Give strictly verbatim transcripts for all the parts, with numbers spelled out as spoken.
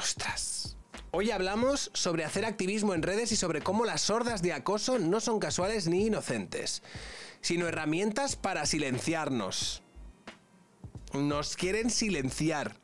Ostras. Hoy hablamos sobre hacer activismo en redes y sobre cómo las hordas de acoso no son casuales ni inocentes, sino herramientas para silenciarnos. Nos quieren silenciar.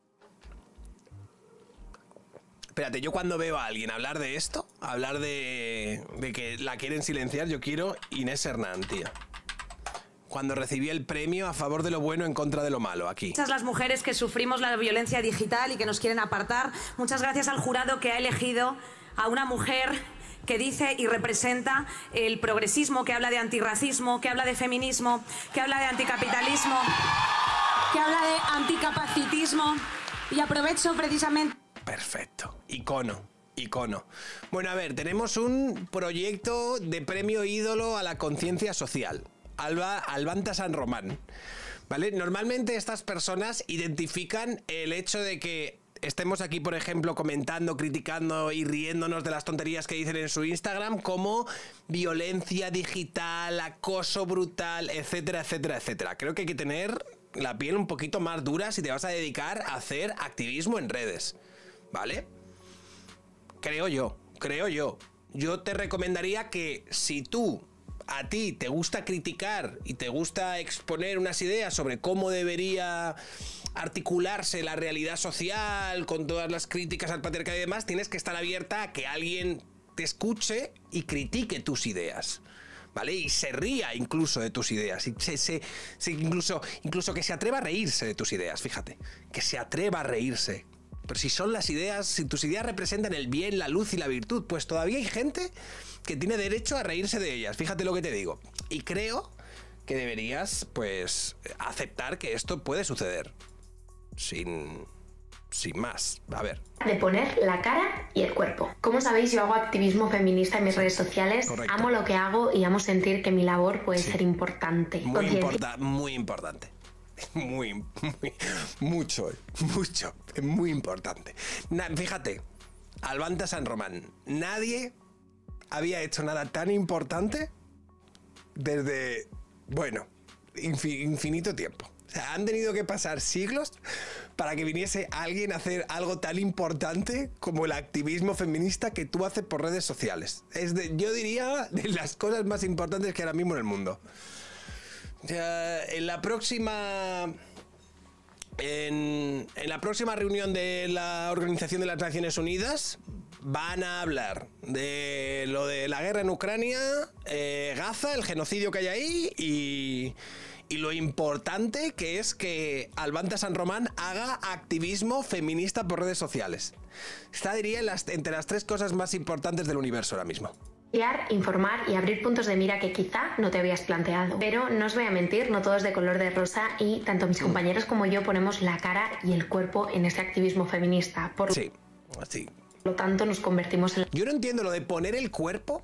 Espérate, yo cuando veo a alguien hablar de esto, hablar de, de que la quieren silenciar, yo quiero Inés Hernán, tío. Cuando recibió el premio a favor de lo bueno en contra de lo malo, aquí. Muchas las mujeres que sufrimos la violencia digital y que nos quieren apartar. Muchas gracias al jurado que ha elegido a una mujer que dice y representa el progresismo, que habla de antirracismo, que habla de feminismo, que habla de anticapitalismo, que habla de anticapacitismo. Y aprovecho precisamente... Perfecto. Icono. Icono. Bueno, a ver, tenemos un proyecto de premio ídolo a la conciencia social. Alba, Albanta San Román, ¿vale? Normalmente estas personas identifican el hecho de que estemos aquí, por ejemplo, comentando, criticando y riéndonos de las tonterías que dicen en su Instagram como violencia digital, acoso brutal, etcétera, etcétera, etcétera. Creo que hay que tener la piel un poquito más dura si te vas a dedicar a hacer activismo en redes, ¿vale? Creo yo, creo yo. Yo te recomendaría que si tú... a ti te gusta criticar y te gusta exponer unas ideas sobre cómo debería articularse la realidad social con todas las críticas al patriarcado y demás, tienes que estar abierta a que alguien te escuche y critique tus ideas, ¿vale? Y se ría incluso de tus ideas, y se, se, se, incluso, incluso que se atreva a reírse de tus ideas, fíjate, que se atreva a reírse. Pero si son las ideas, si tus ideas representan el bien, la luz y la virtud, pues todavía hay gente que tiene derecho a reírse de ellas. Fíjate lo que te digo. Y creo que deberías, pues, aceptar que esto puede suceder. Sin... sin más. A ver. De poner la cara y el cuerpo. Como sabéis, yo hago activismo feminista en mis redes sociales. Correcto. Amo lo que hago y amo sentir que mi labor puede Sí. ser importante. Muy, importa muy importante. Muy, muy, mucho, mucho, es muy importante. Na, fíjate, Albanta San Román, nadie había hecho nada tan importante desde, bueno, infi, infinito tiempo. O sea, han tenido que pasar siglos para que viniese alguien a hacer algo tan importante como el activismo feminista que tú haces por redes sociales. Es de, yo diría, de las cosas más importantes que ahora mismo en el mundo. O sea, en la próxima en, en la próxima reunión de la Organización de las Naciones Unidas van a hablar de lo de la guerra en Ucrania, eh, Gaza, el genocidio que hay ahí y, y lo importante que es que Albanta San Román haga activismo feminista por redes sociales. Está, diría, en las, entre las tres cosas más importantes del universo ahora mismo. Informar y abrir puntos de mira que quizá no te habías planteado. Pero no os voy a mentir, no todo es de color de rosa y tanto mis compañeros como yo ponemos la cara y el cuerpo en este activismo feminista. Por sí, sí. lo tanto nos convertimos en... Yo no entiendo lo de poner el cuerpo.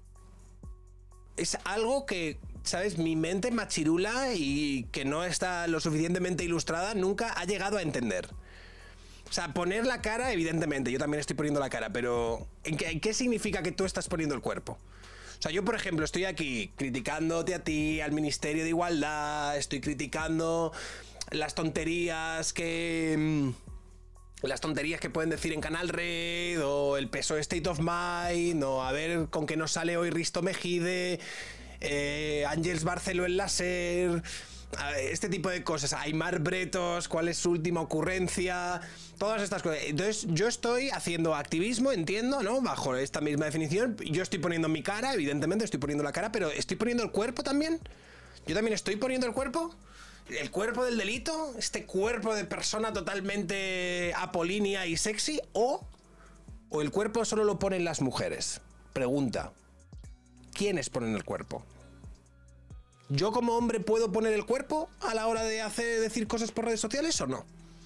Es algo que, ¿sabes? Mi mente machirula y que no está lo suficientemente ilustrada nunca ha llegado a entender. O sea, poner la cara, evidentemente, yo también estoy poniendo la cara, pero ¿en qué, en qué significa que tú estás poniendo el cuerpo? O sea, yo, por ejemplo, estoy aquí criticándote a ti, al Ministerio de Igualdad, estoy criticando las tonterías que... las tonterías que pueden decir en Canal Red, o el P S O E State of Mind, o a ver con qué nos sale hoy Risto Mejide, eh, Ángels Barceló en la SER... este tipo de cosas, Aymar Bretos, cuál es su última ocurrencia, todas estas cosas. Entonces yo estoy haciendo activismo, entiendo, ¿no? Bajo esta misma definición, yo estoy poniendo mi cara, evidentemente estoy poniendo la cara, pero estoy poniendo el cuerpo también. Yo también estoy poniendo el cuerpo. El cuerpo del delito, este cuerpo de persona totalmente apolínea y sexy, o, o el cuerpo solo lo ponen las mujeres. Pregunta, ¿quiénes ponen el cuerpo? ¿Yo como hombre puedo poner el cuerpo a la hora de hacer decir cosas por redes sociales o no?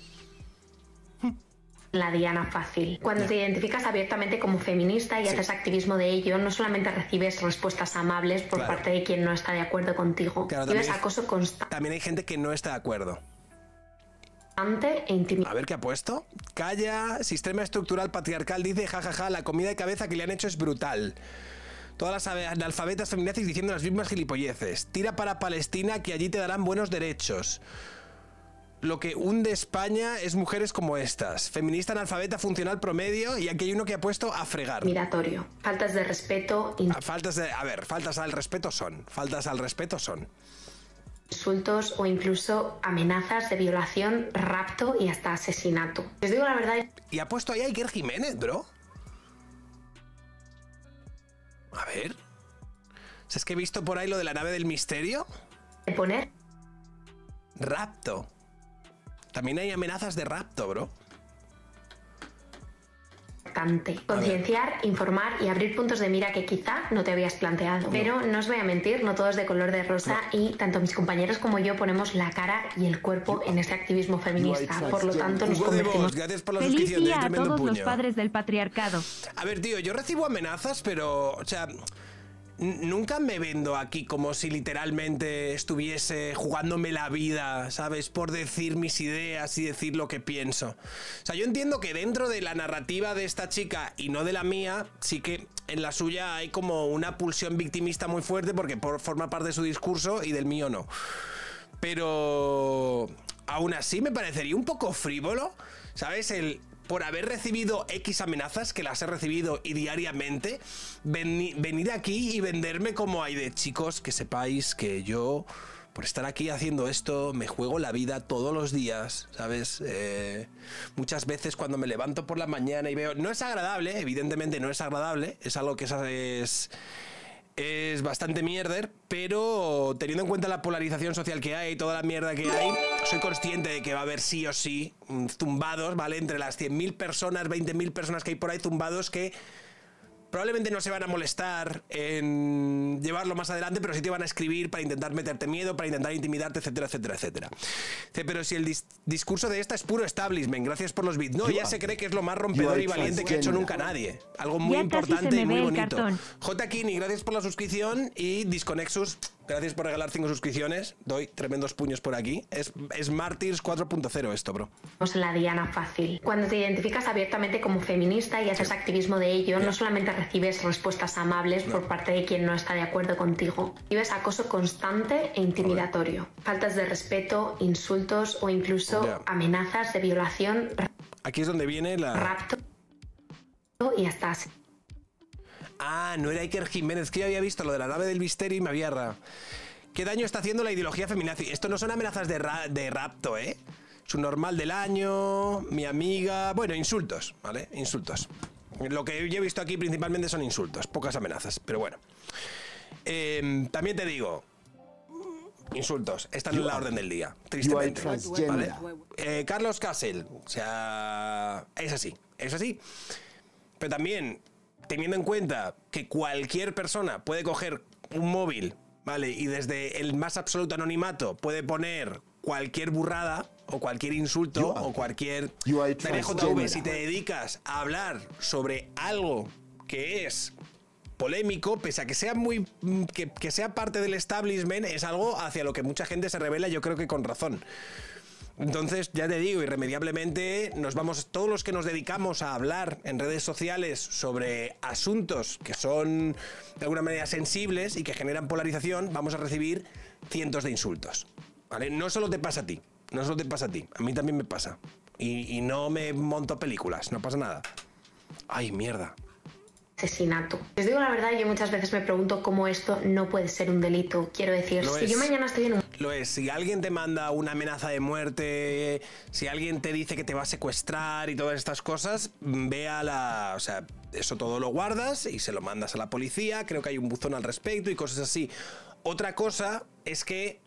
La diana fácil. Cuando te identificas abiertamente como feminista y Sí. haces activismo de ello, no solamente recibes respuestas amables por Claro. parte de quien no está de acuerdo contigo, Claro, vives también- acoso constante También hay gente que no está de acuerdo. e intimidación. A ver qué ha puesto. Calla, sistema estructural patriarcal, dice, jajaja, ja, ja, la comida de cabeza que le han hecho es brutal. Todas las analfabetas feminazis diciendo las mismas gilipolleces. Tira para Palestina que allí te darán buenos derechos. lo que hunde España es mujeres como estas. Feminista analfabeta funcional promedio, y aquí hay uno que ha puesto a fregar. Intimidatorio. Faltas de respeto. In... A, faltas de, a ver, faltas al respeto son. Faltas al respeto son. Insultos o incluso amenazas de violación, rapto y hasta asesinato. Les digo la verdad. Y ha puesto ahí a Iker Jiménez, bro. A ver. O sea, es que he visto por ahí lo de la nave del misterio. De poner. Rapto. También hay amenazas de rapto, bro. Concienciar, informar y abrir puntos de mira que quizá no te habías planteado. No. Pero no os voy a mentir, no todo es de color de rosa no. Y tanto mis compañeros como yo ponemos la cara y el cuerpo en este activismo feminista. Por lo tanto, nos convertimos... Gracias por la Feliz suscripción. día de a todos puño. los padres del patriarcado. A ver, tío, yo recibo amenazas, pero... O sea... Nunca me vendo aquí como si literalmente estuviese jugándome la vida, ¿sabes? Por decir mis ideas y decir lo que pienso. O sea, yo entiendo que dentro de la narrativa de esta chica y no de la mía, sí que en la suya hay como una pulsión victimista muy fuerte porque por, forma parte de su discurso y del mío no. Pero aún así me parecería un poco frívolo, ¿sabes? El... por haber recibido X amenazas, que las he recibido y diariamente, veni, venir aquí y venderme como hay de chicos, que sepáis que yo, por estar aquí haciendo esto, me juego la vida todos los días, ¿sabes? Eh, muchas veces cuando me levanto por la mañana y veo... No es agradable, evidentemente no es agradable, es algo que es... es Es bastante mierder, pero teniendo en cuenta la polarización social que hay, toda la mierda que hay, soy consciente de que va a haber sí o sí zumbados, ¿vale? Entre las cien mil personas, veinte mil personas que hay por ahí zumbados que probablemente no se van a molestar en llevarlo más adelante, pero sí te van a escribir para intentar meterte miedo, para intentar intimidarte, etcétera, etcétera, etcétera. Pero si el dis discurso de esta es puro establishment, gracias por los bits. No, ella se cree que es lo más rompedor y valiente que ha hecho nunca nadie. Algo muy ya importante y muy bonito. Cartón. J. Kini, gracias por la suscripción. Y Disconexus, gracias por regalar cinco suscripciones. Doy tremendos puños por aquí. Es, es Martyrs cuatro punto cero esto, bro. La diana fácil. Cuando te identificas abiertamente como feminista y haces sí. activismo de ello, yeah. no solamente recibes respuestas amables no. por parte de quien no está de acuerdo contigo, recibes acoso constante e intimidatorio, faltas de respeto, insultos o incluso yeah. amenazas de violación. Aquí es donde viene la... rapto y hasta... Ah, no era Iker Jiménez, que yo había visto lo de la nave del misterio y me había... Ra... ¿Qué daño está haciendo la ideología feminazi? Esto no son amenazas de, ra de rapto, ¿eh? Su normal del año, mi amiga... Bueno, insultos, ¿vale? Insultos. Lo que yo he visto aquí principalmente son insultos, pocas amenazas, pero bueno. Eh, también te digo... Insultos, están en la orden del día, tristemente. ¿Vale? Eh, Carlos Castle, o sea... Es así, es así. Pero también... teniendo en cuenta que cualquier persona puede coger un móvil, ¿vale? Y desde el más absoluto anonimato puede poner cualquier burrada o cualquier insulto o cualquier... Dale, J V, si te dedicas a hablar sobre algo que es polémico, pese a que sea muy... que, que sea parte del establishment, es algo hacia lo que mucha gente se revela, yo creo que con razón. Entonces, ya te digo, irremediablemente nos vamos, todos los que nos dedicamos a hablar en redes sociales sobre asuntos que son de alguna manera sensibles y que generan polarización, vamos a recibir cientos de insultos, ¿vale? No solo te pasa a ti, no solo te pasa a ti, a mí también me pasa. Y, y no me monto películas, no pasa nada. Ay, mierda. Asesinato. Les digo la verdad, yo muchas veces me pregunto cómo esto no puede ser un delito. Quiero decir, Lo si es. yo mañana estoy en un... Lo es. Si alguien te manda una amenaza de muerte, si alguien te dice que te va a secuestrar y todas estas cosas, ve a la... O sea, eso todo lo guardas y se lo mandas a la policía. Creo que hay un buzón al respecto y cosas así. Otra cosa es que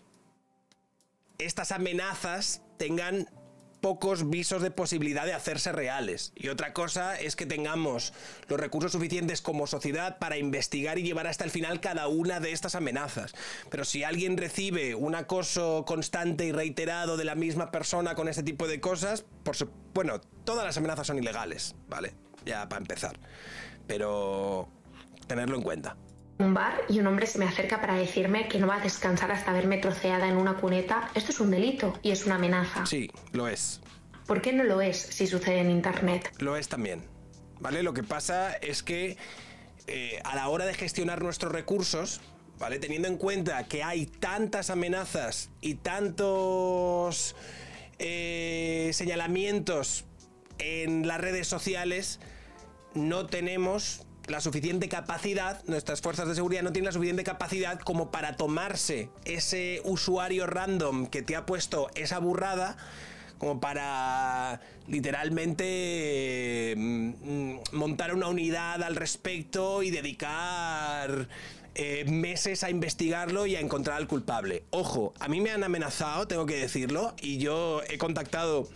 estas amenazas tengan pocos visos de posibilidad de hacerse reales. Y otra cosa es que tengamos los recursos suficientes como sociedad para investigar y llevar hasta el final cada una de estas amenazas. Pero si alguien recibe un acoso constante y reiterado de la misma persona con este tipo de cosas, por su... bueno, todas las amenazas son ilegales, ¿vale? Ya para empezar. Pero tenerlo en cuenta. Un bar y un hombre se me acerca para decirme que no va a descansar hasta verme troceada en una cuneta. Esto es un delito y es una amenaza. Sí, lo es. ¿Por qué no lo es si sucede en internet? Lo es también, ¿vale? Lo que pasa es que eh, a la hora de gestionar nuestros recursos, ¿vale? Teniendo en cuenta que hay tantas amenazas y tantos... eh, señalamientos en las redes sociales, no tenemos la suficiente capacidad, nuestras fuerzas de seguridad no tienen la suficiente capacidad como para tomarse ese usuario random que te ha puesto esa burrada, como para literalmente mm, montar una unidad al respecto y dedicar eh, meses a investigarlo y a encontrar al culpable. Ojo, a mí me han amenazado, tengo que decirlo, y yo he contactado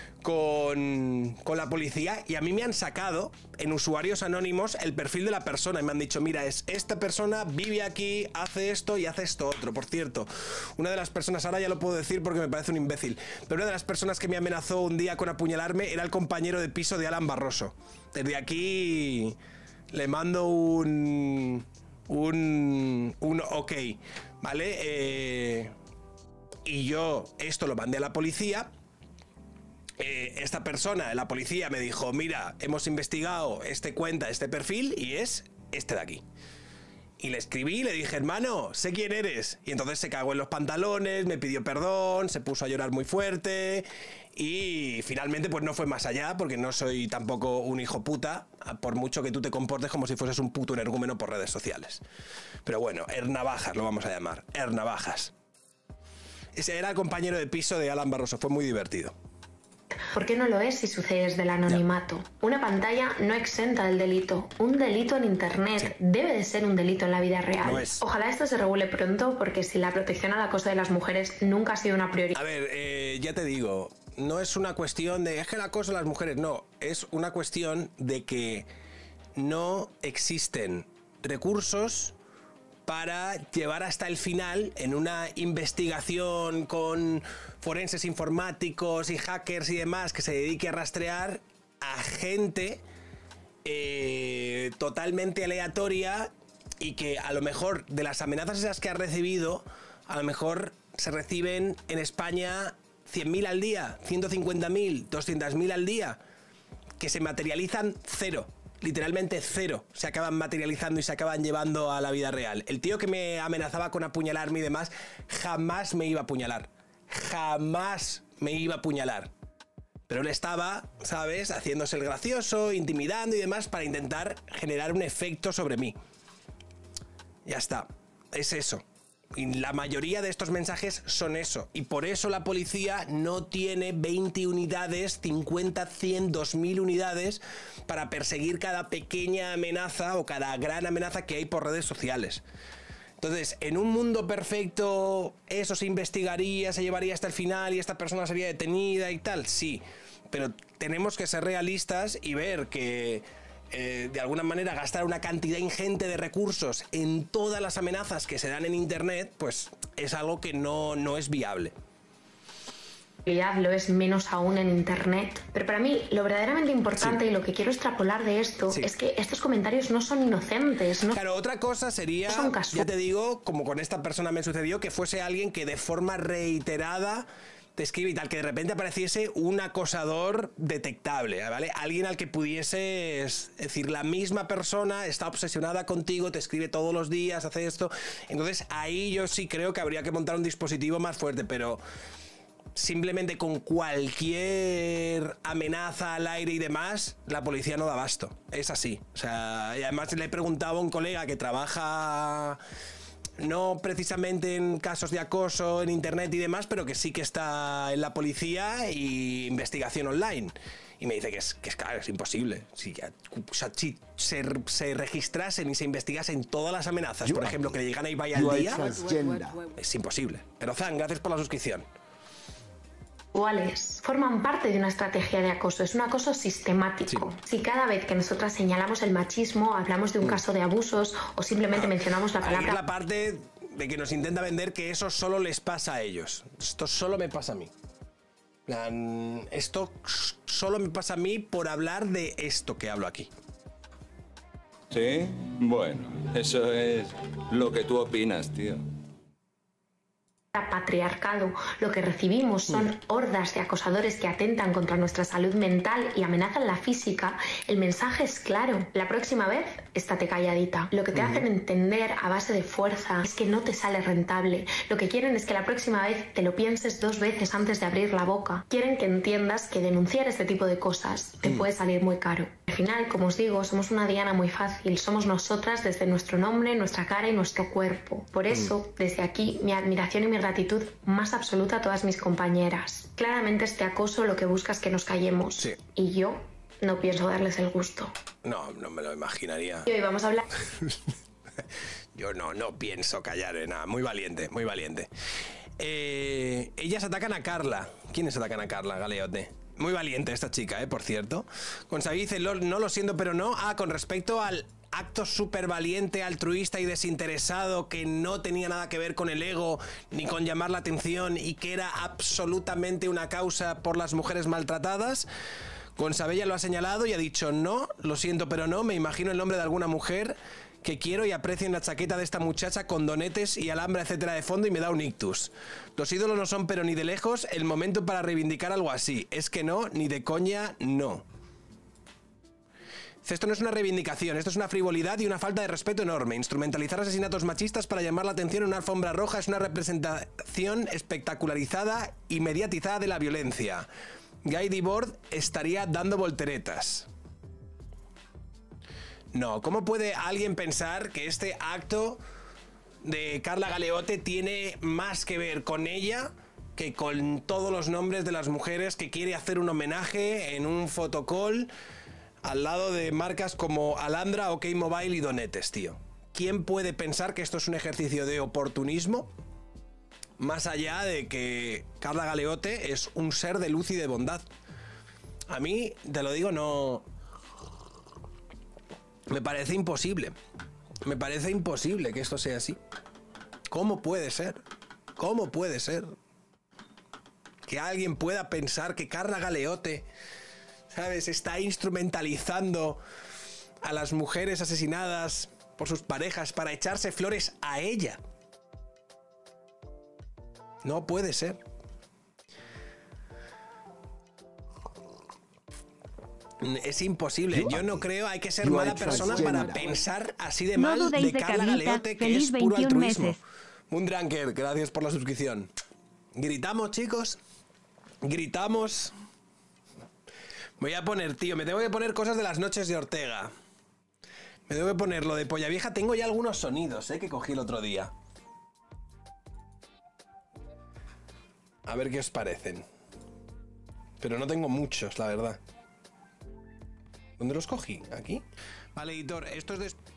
Con, con la policía y a mí me han sacado en usuarios anónimos el perfil de la persona y me han dicho, mira, es esta persona, vive aquí, hace esto y hace esto otro. Por cierto, una de las personas, ahora ya lo puedo decir porque me parece un imbécil, pero una de las personas que me amenazó un día con apuñalarme era el compañero de piso de Alan Barroso. Desde aquí le mando un un, un ok, ¿vale? Eh, y yo esto lo mandé a la policía. Eh, esta persona, la policía, me dijo, mira, hemos investigado este cuenta, este perfil, y es este de aquí. Y le escribí, le dije, hermano, sé quién eres. Y entonces se cagó en los pantalones, me pidió perdón, se puso a llorar muy fuerte y finalmente pues no fue más allá, porque no soy tampoco un hijo puta, por mucho que tú te comportes como si fueses un puto energúmeno por redes sociales. Pero bueno, Hernavajas lo vamos a llamar, Hernavajas. Ese era el compañero de piso de Alan Barroso, fue muy divertido. ¿Por qué no lo es si sucede desde el anonimato? Una pantalla no exenta del delito. Un delito en Internet sí. debe de ser un delito en la vida real. No es. Ojalá esto se regule pronto, porque si la protección al acoso de las mujeres nunca ha sido una prioridad. A ver, eh, ya te digo, no es una cuestión de es que el acoso de las mujeres, no. Es una cuestión de que no existen recursos para llevar hasta el final en una investigación con forenses informáticos y hackers y demás que se dedique a rastrear a gente eh, totalmente aleatoria y que a lo mejor de las amenazas esas que ha recibido, a lo mejor se reciben en España cien mil al día, ciento cincuenta mil, doscientos mil al día, que se materializan cero. Literalmente cero, se acaban materializando y se acaban llevando a la vida real. El tío que me amenazaba con apuñalarme y demás, jamás me iba a apuñalar. Jamás me iba a apuñalar. Pero él estaba, ¿sabes?, haciéndose el gracioso, intimidando y demás para intentar generar un efecto sobre mí. Ya está, es eso. Y la mayoría de estos mensajes son eso. Y por eso la policía no tiene veinte unidades, cincuenta, cien, dos mil unidades para perseguir cada pequeña amenaza o cada gran amenaza que hay por redes sociales. Entonces, en un mundo perfecto, eso se investigaría, se llevaría hasta el final y esta persona sería detenida y tal, sí. Pero tenemos que ser realistas y ver que Eh, de alguna manera gastar una cantidad ingente de recursos en todas las amenazas que se dan en Internet, pues es algo que no, no es viable. Lo es menos aún en Internet. Pero para mí lo verdaderamente importante sí. y lo que quiero extrapolar de esto sí. es que estos comentarios no son inocentes. ¿no? Claro, otra cosa sería, no ya te digo, como con esta persona me sucedió, que fuese alguien que de forma reiterada te escribe y tal, que de repente apareciese un acosador detectable, ¿vale? Alguien al que pudieses, es decir, la misma persona está obsesionada contigo, te escribe todos los días, hace esto. Entonces ahí yo sí creo que habría que montar un dispositivo más fuerte, pero simplemente con cualquier amenaza al aire y demás, la policía no da abasto. Es así. O sea, y además le he preguntado a un colega que trabaja no precisamente en casos de acoso en internet y demás, pero que sí que está en la policía y investigación online. Y me dice que es, que es, claro, es imposible. Si, ya, o sea, si se, se registrasen y se investigasen todas las amenazas, por ejemplo, que le llegan a Ibai al día, es imposible. Pero Zan, gracias por la suscripción. Iguales forman parte de una estrategia de acoso, es un acoso sistemático. Sí. Si cada vez que nosotras señalamos el machismo, hablamos de un mm. caso de abusos o simplemente ah, mencionamos la palabra... Ahí es la parte de que nos intenta vender que eso solo les pasa a ellos. Esto solo me pasa a mí. Plan, esto solo me pasa a mí por hablar de esto que hablo aquí. Sí, bueno, eso es lo que tú opinas, tío. patriarcado, lo que recibimos son hordas de acosadores que atentan contra nuestra salud mental y amenazan la física, el mensaje es claro. La próxima vez, estate calladita. Lo que te hacen entender a base de fuerza es que no te sale rentable. Lo que quieren es que la próxima vez te lo pienses dos veces antes de abrir la boca. Quieren que entiendas que denunciar este tipo de cosas te puede salir muy caro. Al final, como os digo, somos una diana muy fácil. Somos nosotras desde nuestro nombre, nuestra cara y nuestro cuerpo. Por eso, desde aquí, mi admiración y mi gratitud más absoluta a todas mis compañeras. Claramente este acoso lo que busca es que nos callemos. Sí. Y yo no pienso darles el gusto. No, no me lo imaginaría. Y hoy vamos a hablar... Yo no, no pienso callar en nada. Muy valiente, muy valiente. Eh, ellas atacan a Carla. ¿Quiénes atacan a Carla, Galeote? Muy valiente esta chica, eh, por cierto. Consabi dice, no lo siento, pero no. Ah, con respecto al acto súper valiente, altruista y desinteresado que no tenía nada que ver con el ego ni con llamar la atención y que era absolutamente una causa por las mujeres maltratadas, Consabella lo ha señalado y ha dicho, no, lo siento, pero no. Me imagino el nombre de alguna mujer que quiero y aprecio en la chaqueta de esta muchacha con donetes y alambre, etcétera, de fondo y me da un ictus. Los ídolos no son, pero ni de lejos, el momento para reivindicar algo así. Es que no, ni de coña, no. Esto no es una reivindicación, esto es una frivolidad y una falta de respeto enorme. Instrumentalizar asesinatos machistas para llamar la atención en una alfombra roja es una representación espectacularizada y mediatizada de la violencia. Guy Debord estaría dando volteretas. No, ¿cómo puede alguien pensar que este acto de Carla Galeote tiene más que ver con ella que con todos los nombres de las mujeres que quiere hacer un homenaje en un fotocall al lado de marcas como Alhambra, OK Mobile y Donetes, tío? ¿Quién puede pensar que esto es un ejercicio de oportunismo? Más allá de que Carla Galeote es un ser de luz y de bondad. A mí, te lo digo, no... Me parece imposible. Me parece imposible que esto sea así. ¿Cómo puede ser? ¿Cómo puede ser? Que alguien pueda pensar que Carla Galeote, ¿sabes?, está instrumentalizando a las mujeres asesinadas por sus parejas para echarse flores a ella. No puede ser. Es imposible. Yo no creo, hay que ser mala persona para pensar así de mal de Carla Galeote, que es puro altruismo. Moondranker, gracias por la suscripción. Gritamos, chicos. Gritamos. Voy a poner, tío, me tengo que poner cosas de las noches de Ortega. Me tengo que poner lo de Polla Vieja. Tengo ya algunos sonidos, eh, que cogí el otro día. A ver qué os parecen. Pero no tengo muchos, la verdad. ¿Dónde los cogí? ¿Aquí? Vale, editor, esto es de... Eso,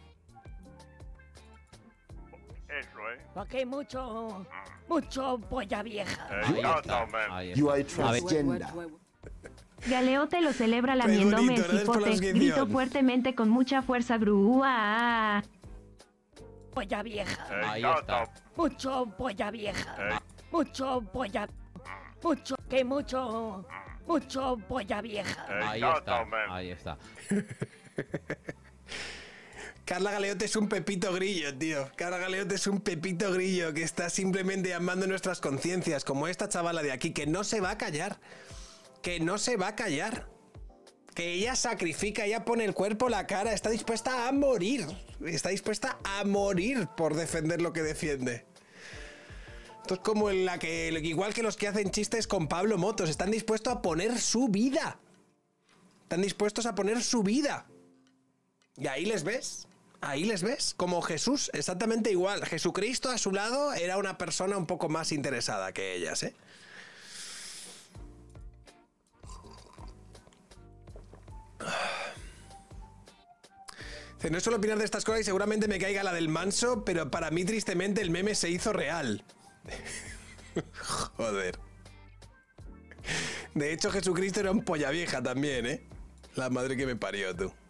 ¿eh? Porque hay mucho, mucho polla vieja. Ahí está, Ahí está. You are transgender. Galeote lo celebra lamiéndome el cipote. Grito fuertemente con mucha fuerza. Grúa. Polla vieja. Ahí está. Mucho polla vieja. Mucho polla... Mucho, que mucho... Mucho polla vieja. Ahí está. Ahí está. Carla Galeote es un pepito grillo, tío. Carla Galeote es un pepito grillo que está simplemente llamando nuestras conciencias, como esta chavala de aquí, que no se va a callar. Que no se va a callar. Que ella sacrifica, ella pone el cuerpo, la cara, está dispuesta a morir. Está dispuesta a morir por defender lo que defiende. Esto es como en la que, igual que los que hacen chistes con Pablo Motos, están dispuestos a poner su vida. Están dispuestos a poner su vida. Y ahí les ves. Ahí les ves. Como Jesús, exactamente igual. Jesucristo a su lado era una persona un poco más interesada que ellas, ¿eh? No suelo opinar de estas cosas y seguramente me caiga la del manso, pero para mí tristemente el meme se hizo real. Joder. De hecho, Jesucristo era un polla vieja también, ¿eh? La madre que me parió, tú.